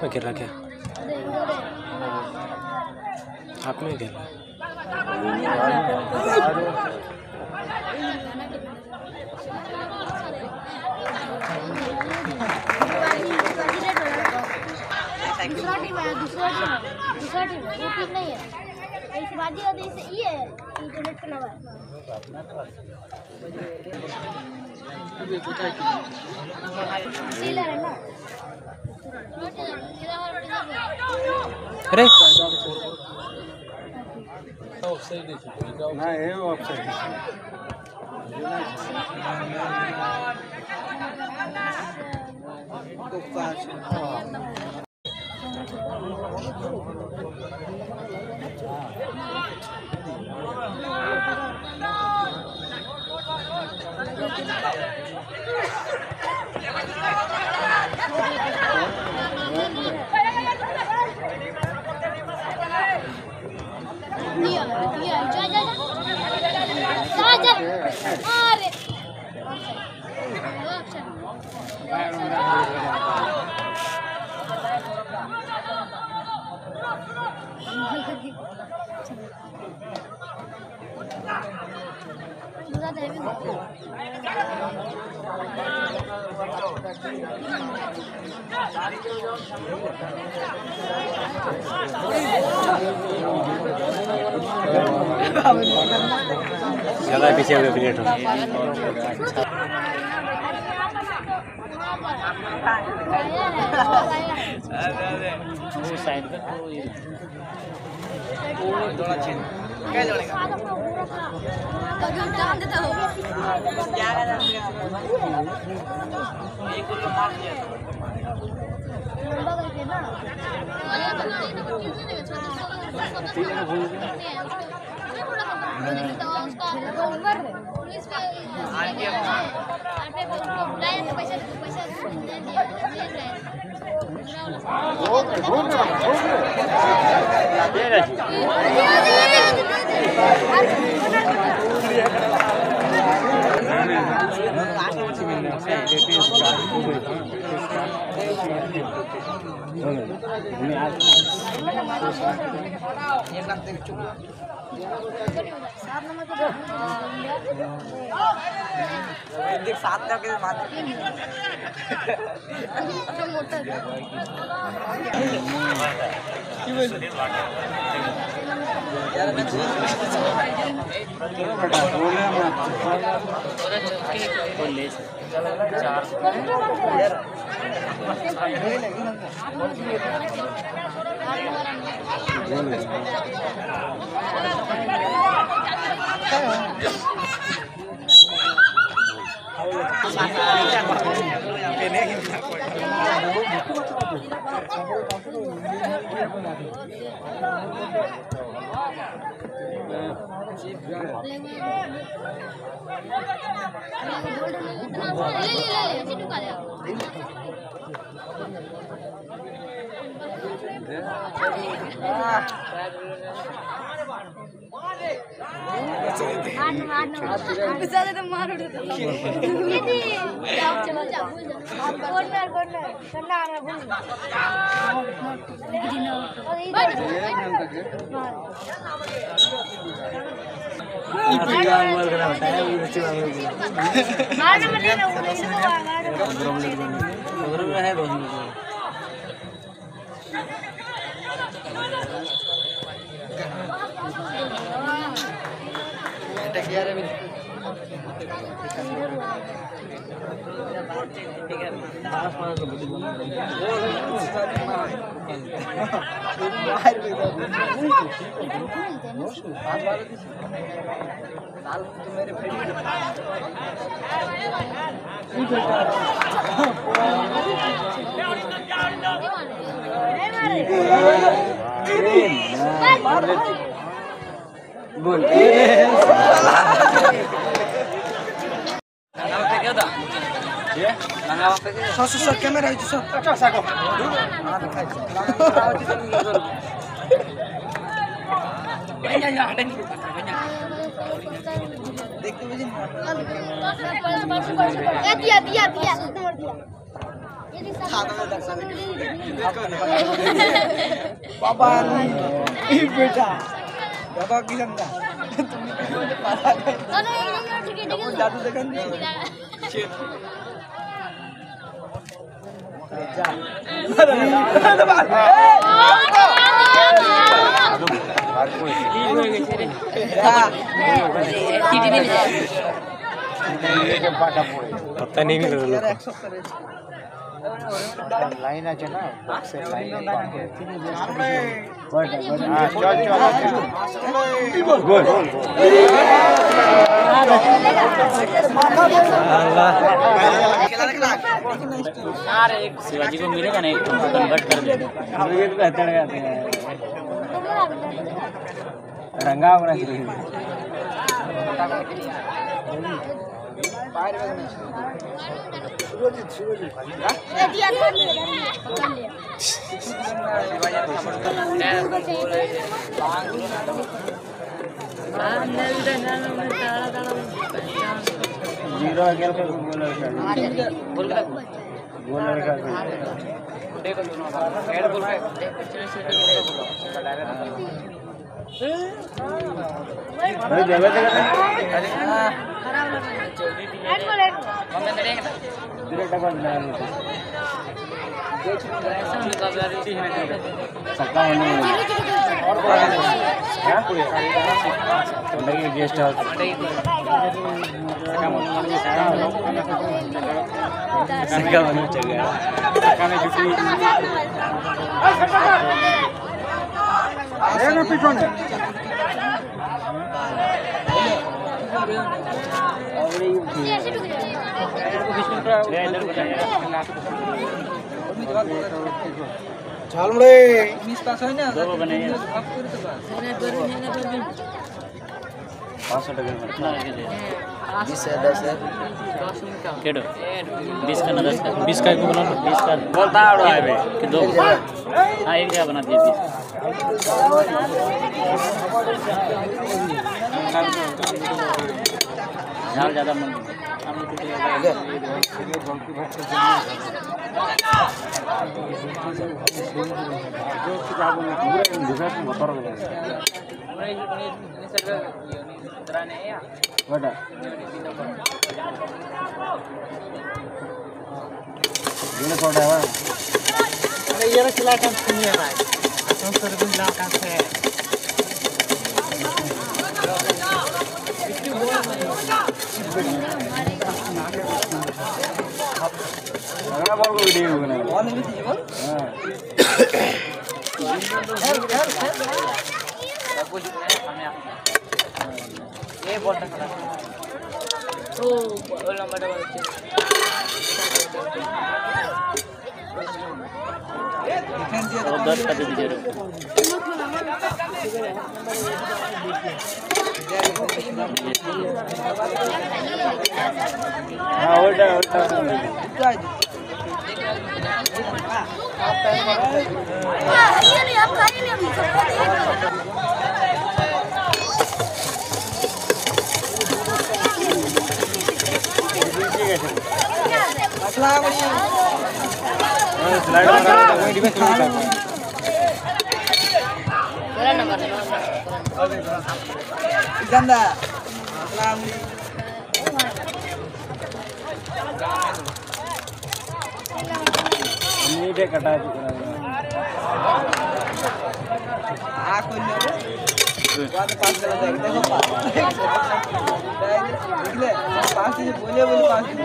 में गिर रहा क्या? आप में गिर रहा? दूसरा टीम है, दूसरा टीम वो टीम नहीं है। इस बाजी का देश ये है, इंटरनेट पे लगा है। सीलर है ना? अरे ना ये ऑफसाइड ज़्यादा पीछे हो गया क्रिकेट बोल सर कैमरा है सर अच्छा साको देखते मुझे दिया बाबा बेटा बाबा की समझा जादू देखा पता नहीं लाइन আছে না বক্সে লাইন গোল शिवाजी को मिलेगा नहीं कन्वर्ट कर देगा रंगा होना चाहिए जीरो गेस्ट हाउस झालमुड़े मिस पास है ना दो बने 500 टका 20 है 10 है केडो 20 का ना 10 का 20 का को बना 20 का बोलता आड़ो है बे कि दो हां एक जगह बना दिए 20 झाल ज्यादा मन ये चला काम सुनिए भाई हम सर्विस ला काम से अगला बॉल को वीडियो बना बॉल नहीं थी बॉल हां ये बॉल तक तो बॉल नंबर और 10 का दे दीजिए हां उल्टा गंदा नीचे कटा बोले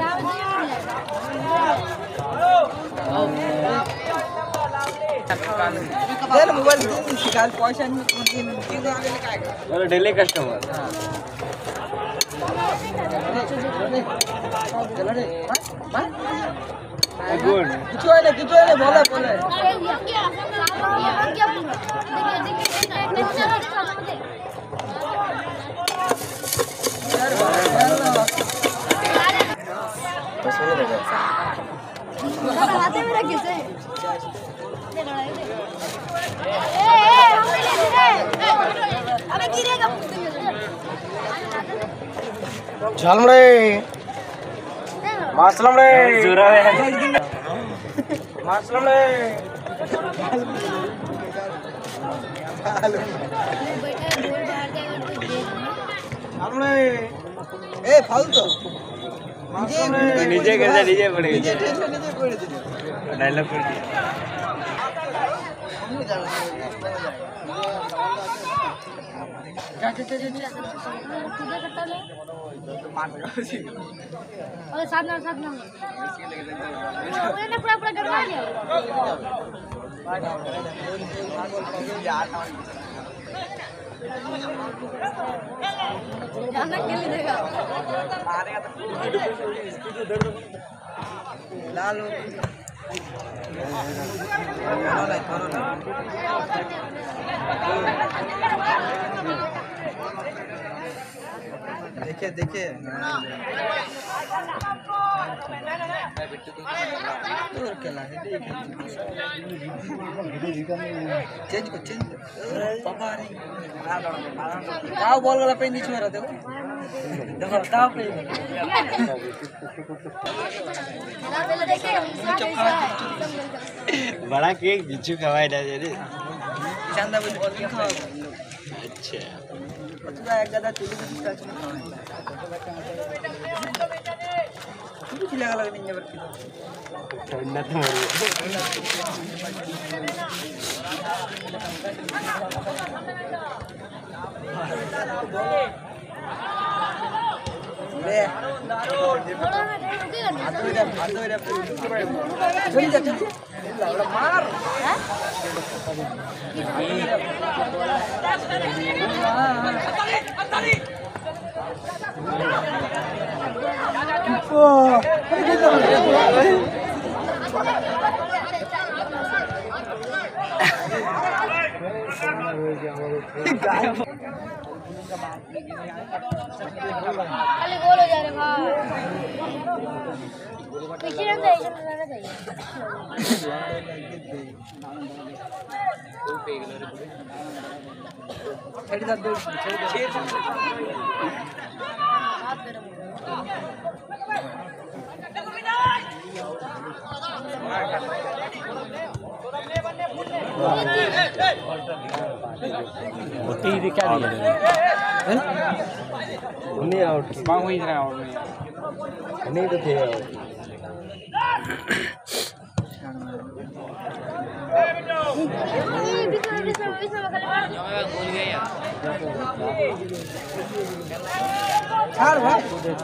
मोबाइल शिकायत पैसा डेली कस्टमर गुड किचो है बोले झालमुड़े मासलमुड़े ए फालतू नीचे कैसे नीचे पड़ेगा नीचे पड़े डायलॉग कर दिया अरे साथ ना मैंने पूरा करवा लिया जाना के लिए देगा लाल देखिए देखिए चेंज को चेंज पापा नहीं दाव बॉल वाला पे नीचे में रहते हो देखो दाव पे बड़ा केक बिच्छू खवाए ना जरे चंदा बोल बॉल खा अच्छा पतला एक गदा चुली की टच में खाओ कुछ लगा नहीं है बरकी ठंडा तो मर ले चली जा चली मार खाली गोल हो जा रहे भाई पीछे रहना चाहिए छेड़ दे दो छेड़ ये क्या दिया नहीं आउट मांग हुई रहा आउट नहीं तो थे आउट छाड़ भाई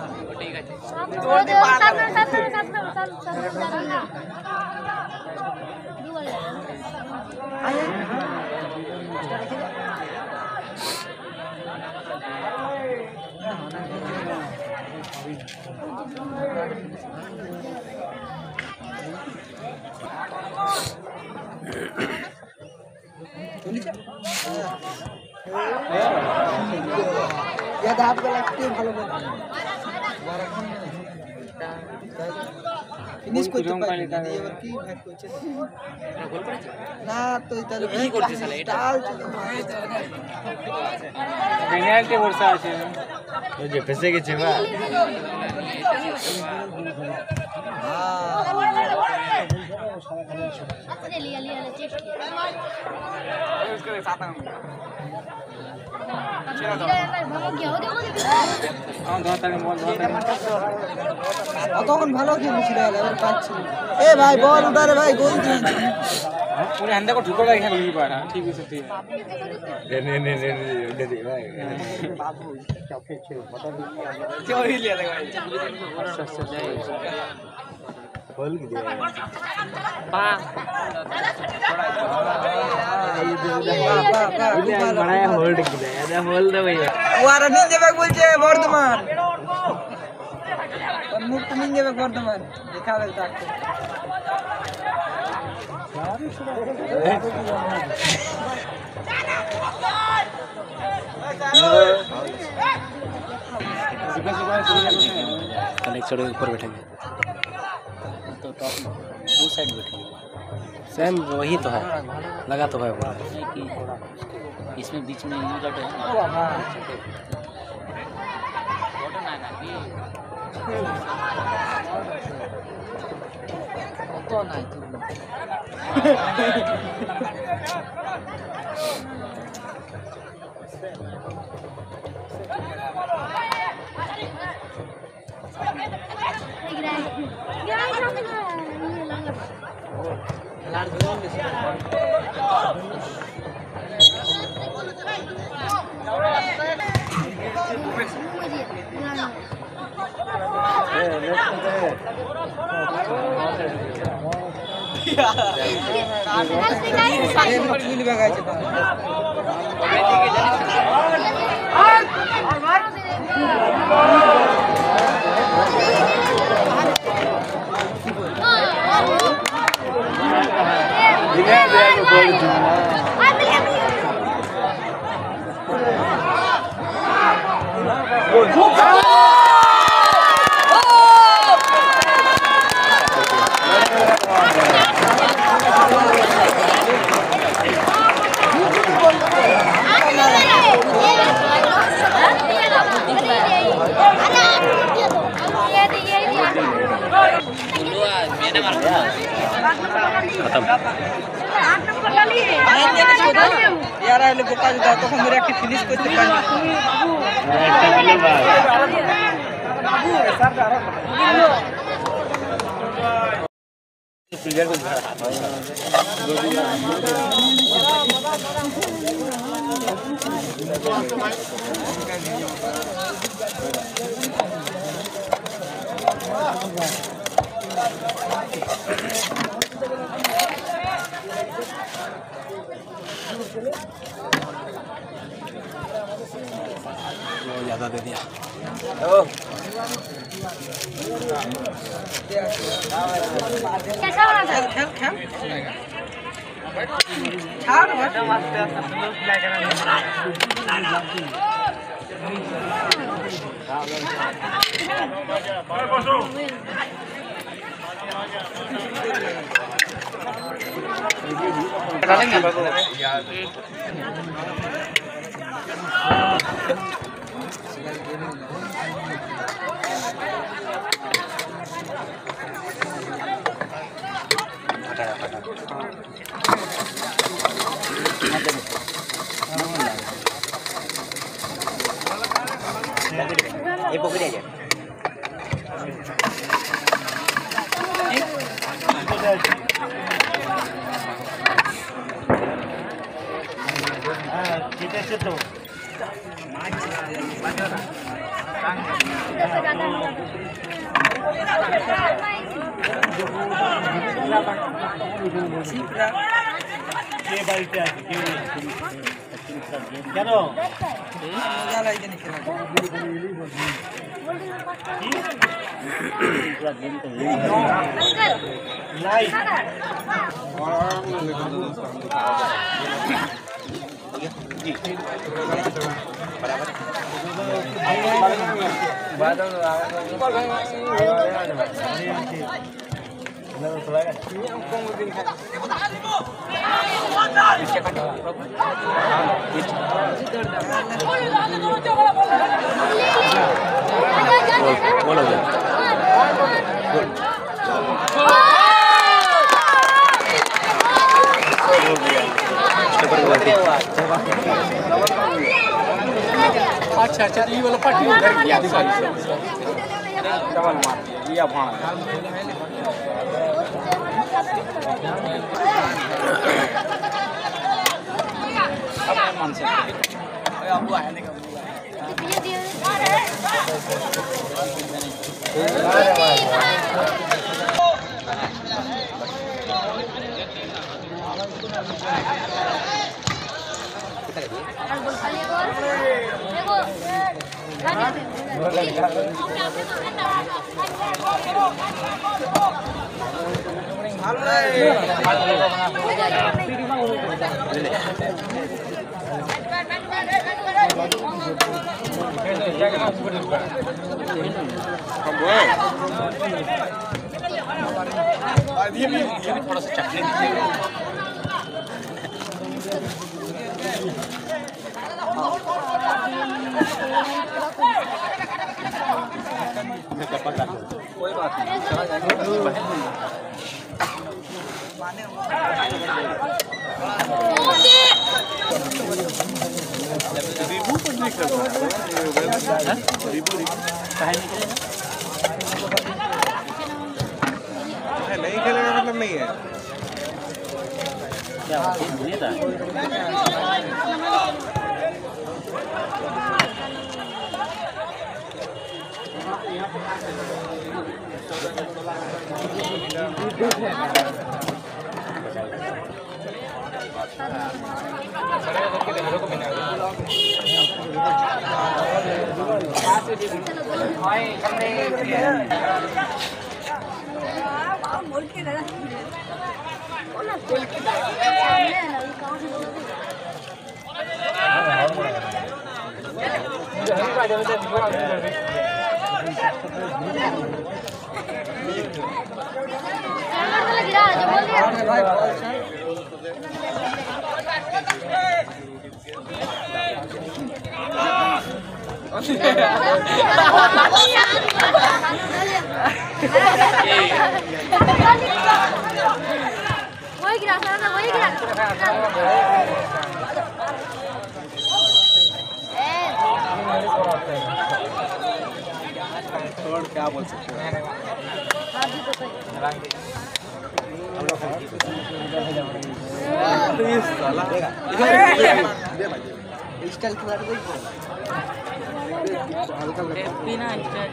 या दाब के लगते ভালো করে ফিনিশ করতে পারি না এবার কি ভাগ করছে না তো তাহলে কি করতে চলে এটা পেনাল্টি বর্ষা আছে ওই যে ফেসে গেছে বা ले लिया चेक किया उसके साथ में তখন ভালো খেলেছিল এবার পাচ্ছি এ ভাই বল উঠারে ভাই গোল দিয়েছে पूरे अंदर को ठुकर लगा खेल नहीं पा रहा ठीक है सही नहीं भाई बाबू क्यों ही लिया भाई बोल की दे बनाया होल्ड की दे ऐसा बोल दे भैया ওরা নিয়ে যাবে বলছে বর্ধমান মুক্ত নিয়ে যাবে বর্ধমান দেখাবে তাকে कनेक्ट छोड़ ऊपर बैठेंगे तो टॉप उस साइड बैठेंगे सेम वही तो है लगा तो है वो कि इसमें बीच में यूं कट है फोटो ना तो नहीं यार आले गोपा जा तो हम मेरा फिनिश करते ज्यादा दे दिया कैसा बना था? ये पकड़े जा अच्छा अच्छा ये वाला पट्टी उधर गया डबल मार दिया भाण अब मन से अब आया देखो थोड़ा सा चटनी कोई बात नहीं नहीं खेलेगा मतलब नहीं है क्या नहीं था वही गिरा सारा वही गिरा और क्या बोल सकते हैं स्टाइल खिला दे बिना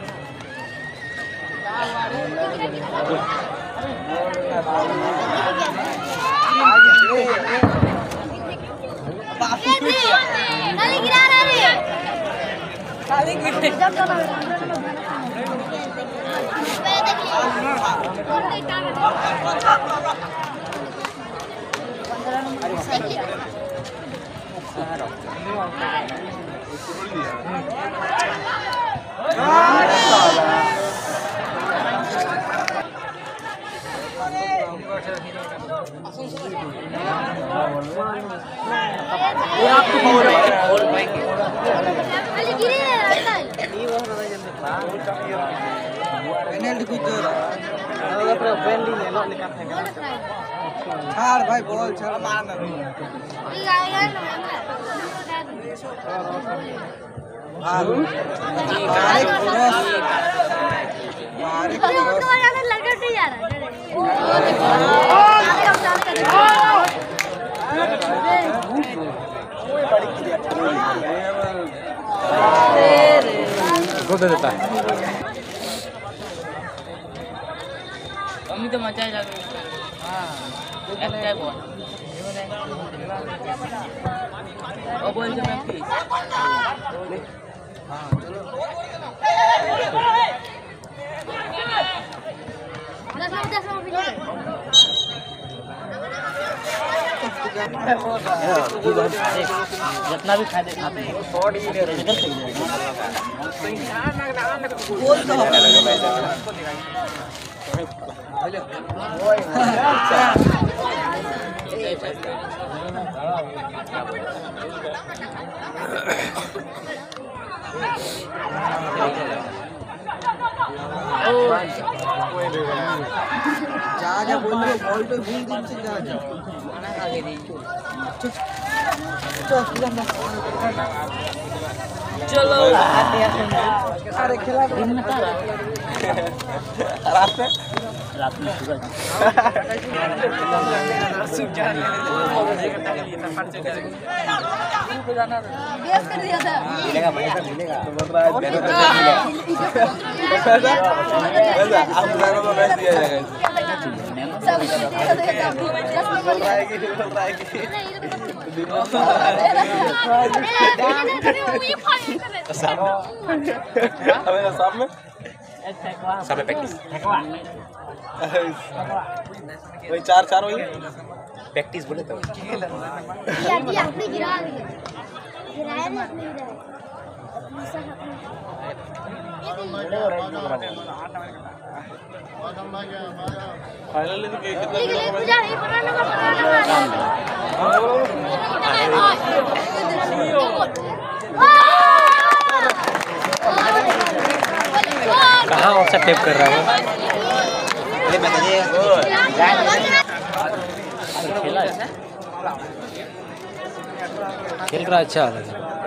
खाली गिरा रहा रे खाली गिरा पेनल्टी कुछ छाड़ भाई बॉल छाड़ मारना दे देता है मम्मी तो मजा ही लगे একটা বল ও বলছে নাকি जितना भी खाते खाते जा बोल रहे बॉल पे भूल दिन से जा चलो अरे खिला दिन में था रात में रात में सूरज बेस कर दिया था मिलेगा पैसा मिलेगा तो बोल रहा है आप लोगों को पैसा दिया जाएगा सब बोल रहा है कि सब में प्रैक्टिस वही चार वही प्रैक्टिस बोले तो दिया अपने गिरा दिया गिराया नहीं अपने गिराया फाइनली कितना पूजा नहीं बनाना कहाँ और टेप कर रहा है वो खेल रहा अच्छा है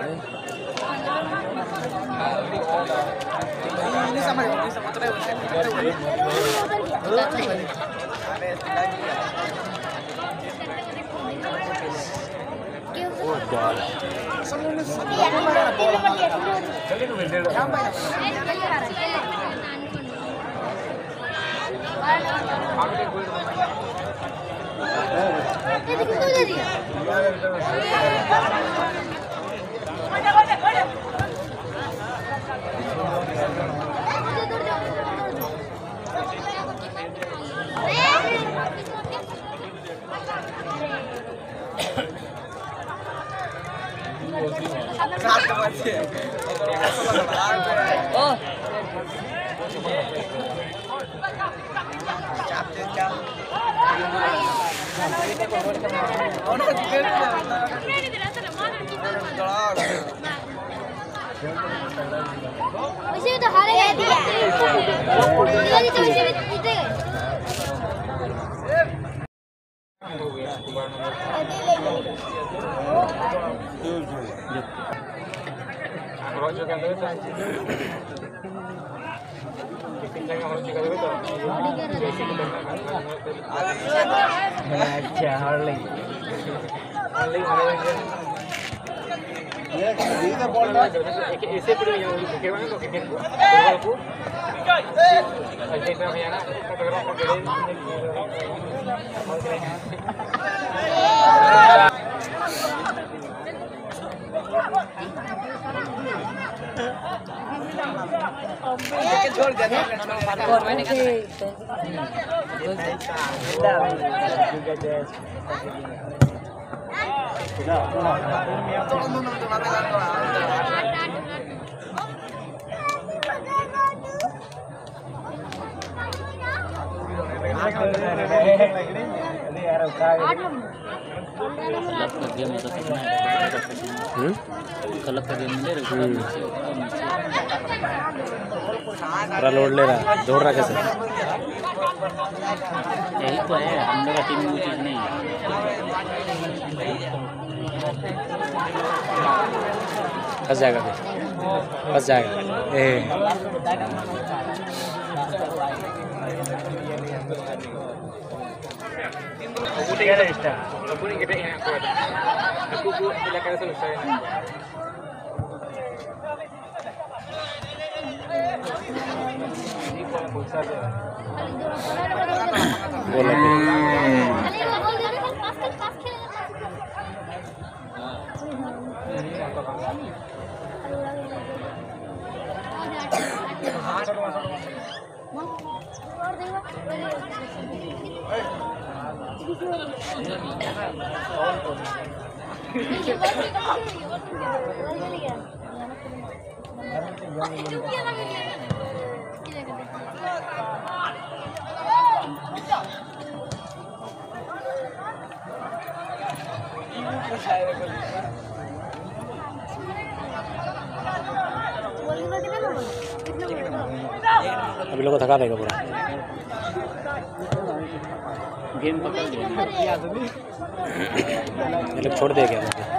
वैसे तो हारे गए थे कलर का गेम ले पूरा लोड ले रहा दौड़ रहा कैसे यही तो है हम लोग का टीम में वो चीज़ नहीं है फंस जाएगा फंस जाएगा अभी लोग को थका देगा पूरा गेम पकड़ लिया ये लोग छोड़ देगा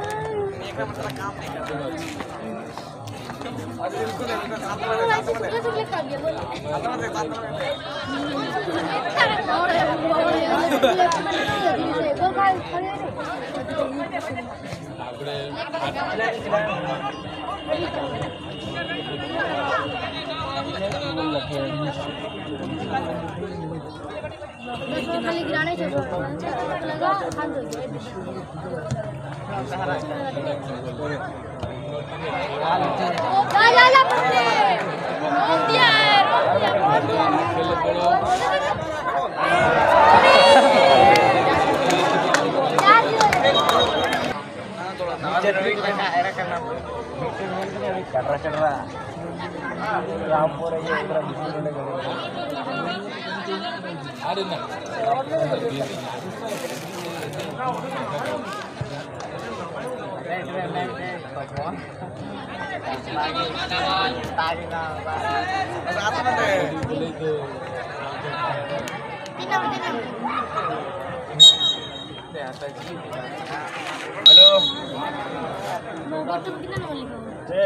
खाली गिराने चल लगा हाथ धो हेलो तो कितना नंबर लिखा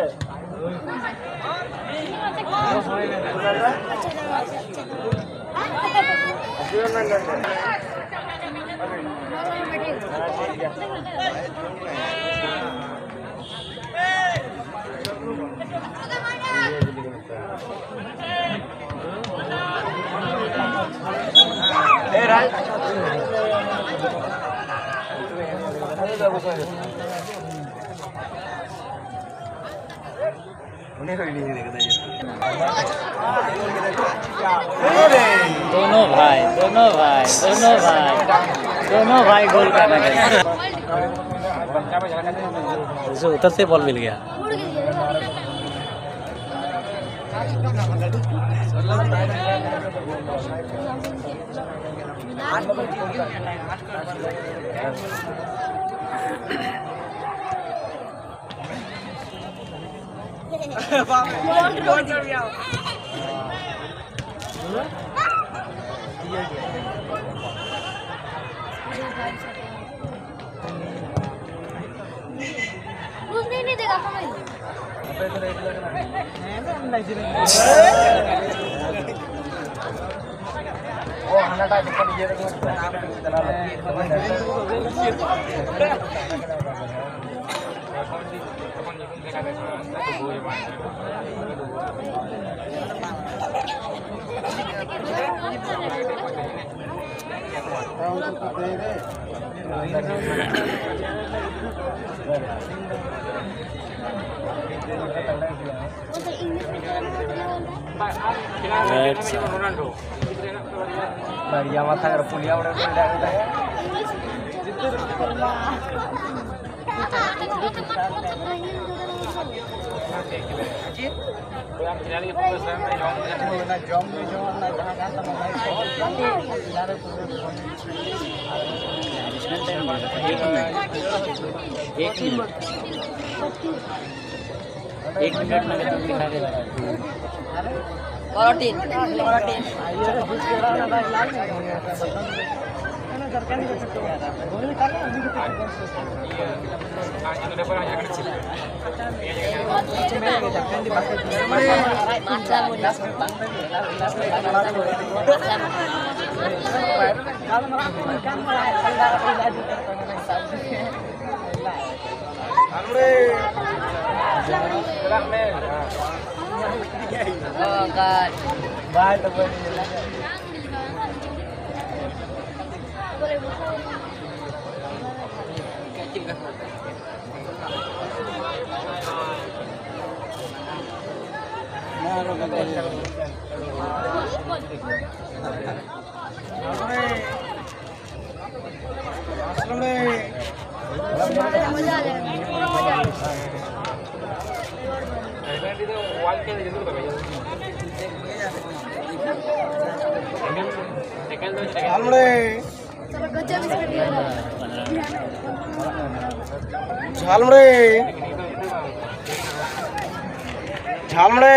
दोनों भाई गोल करना है। उधर से बॉल मिल गया। उड़ गया नहीं देगा बढ़िया माथा कर पुलिया उड़े एक मिनट में दिखा देगा। Oh God. बात तो झालमड़े झालमड़े